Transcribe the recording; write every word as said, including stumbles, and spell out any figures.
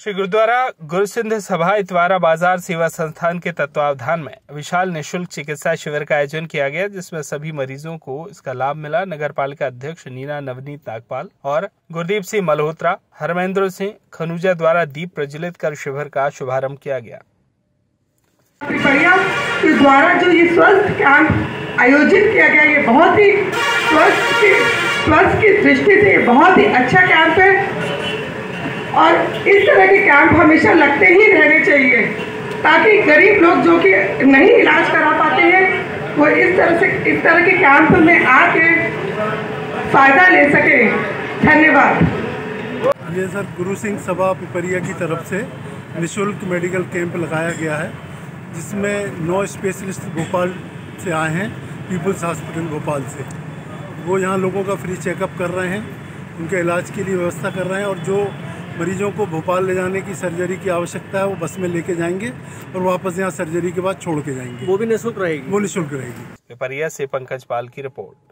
श्री गुरुद्वारा गुरसिंध सभा इतवारा बाजार सेवा संस्थान के तत्वावधान में विशाल निःशुल्क चिकित्सा शिविर का आयोजन किया गया, जिसमें सभी मरीजों को इसका लाभ मिला। नगर पालिका अध्यक्ष नीना नवनीत नागपाल और गुरदीप सिंह मल्होत्रा, हरमेंद्र सिंह खनूजा द्वारा दीप प्रज्वलित कर शिविर का शुभारंभ किया गया। के द्वारा जो ये स्वस्थ कैंप आयोजित किया गया, ये बहुत ही स्वस्थ की स्वस्थ की दृष्टि से बहुत ही अच्छा कैंप है और इस तरह के कैंप हमेशा लगते ही रहने चाहिए, ताकि गरीब लोग जो कि नहीं इलाज करा पाते हैं वो इस तरह से इस तरह के कैंप में आके फायदा ले सके। धन्यवाद। ये सर गुरु सिंह सभा पिपरिया की तरफ से निःशुल्क मेडिकल कैंप लगाया गया है, जिसमें नौ स्पेशलिस्ट भोपाल से आए हैं, पीपल्स हॉस्पिटल भोपाल से। वो यहाँ लोगों का फ्री चेकअप कर रहे हैं, उनके इलाज के लिए व्यवस्था कर रहे हैं और जो मरीजों को भोपाल ले जाने की सर्जरी की आवश्यकता है वो बस में लेके जाएंगे और वापस यहाँ सर्जरी के बाद छोड़ के जाएंगे। वो भी निःशुल्क रहेगी? वो निःशुल्क रहेगी। पिपरिया से पंकज पाल की रिपोर्ट।